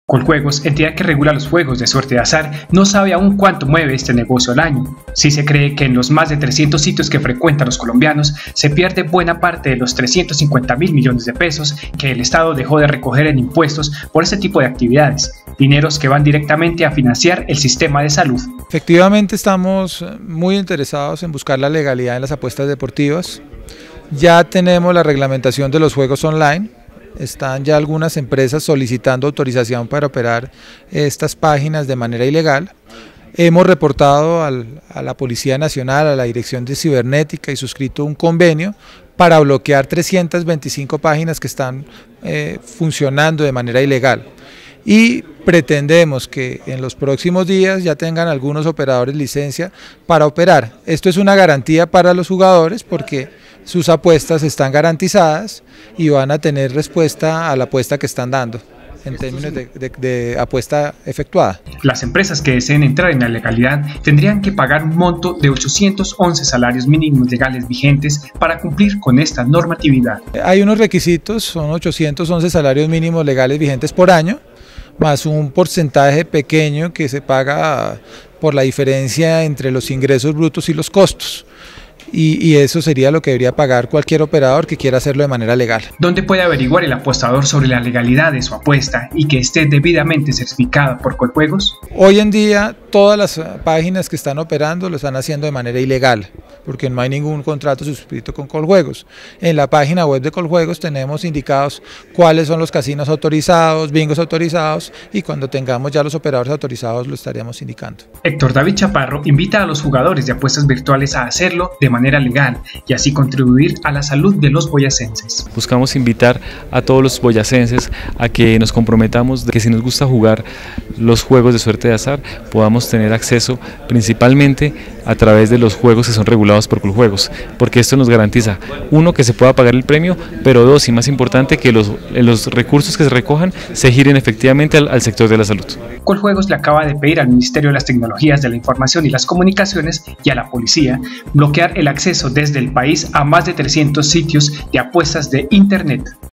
Coljuegos, entidad que regula los juegos de suerte de azar, no sabe aún cuánto mueve este negocio al año. Sí se cree que en los más de 300 sitios que frecuentan los colombianos se pierde buena parte de los 350.000 millones de pesos que el Estado dejó de recoger en impuestos por este tipo de actividades, dineros que van directamente a financiar el sistema de salud. Efectivamente estamos muy interesados en buscar la legalidad en las apuestas deportivas. Ya tenemos la reglamentación de los juegos online. Están ya algunas empresas solicitando autorización para operar estas páginas de manera ilegal. Hemos reportado a la Policía Nacional, a la Dirección de Cibernética y suscrito un convenio para bloquear 325 páginas que están funcionando de manera ilegal. Y pretendemos que en los próximos días ya tengan algunos operadores licencia para operar. Esto es una garantía para los jugadores porque sus apuestas están garantizadas y van a tener respuesta a la apuesta que están dando en términos de apuesta efectuada. Las empresas que deseen entrar en la legalidad tendrían que pagar un monto de 811 salarios mínimos legales vigentes para cumplir con esta normatividad. Hay unos requisitos, son 811 salarios mínimos legales vigentes por año, más un porcentaje pequeño que se paga por la diferencia entre los ingresos brutos y los costos. Y eso sería lo que debería pagar cualquier operador que quiera hacerlo de manera legal. ¿Dónde puede averiguar el apostador sobre la legalidad de su apuesta y que esté debidamente certificada por Coljuegos? Hoy en día todas las páginas que están operando lo están haciendo de manera ilegal, porque no hay ningún contrato suscrito con Coljuegos. En la página web de Coljuegos tenemos indicados cuáles son los casinos autorizados, bingos autorizados, y cuando tengamos ya los operadores autorizados lo estaríamos indicando. Héctor David Chaparro invita a los jugadores de apuestas virtuales a hacerlo de manera legal y así contribuir a la salud de los boyacenses. Buscamos invitar a todos los boyacenses a que nos comprometamos de que si nos gusta jugar los juegos de suerte de azar podamos tener acceso principalmente a través de los juegos que son regulados por Coljuegos, porque esto nos garantiza, uno, que se pueda pagar el premio, pero dos, y más importante, que los recursos que se recojan se giren efectivamente al sector de la salud. Coljuegos le acaba de pedir al Ministerio de las Tecnologías de la Información y las Comunicaciones y a la Policía bloquear el acceso desde el país a más de 300 sitios de apuestas de Internet.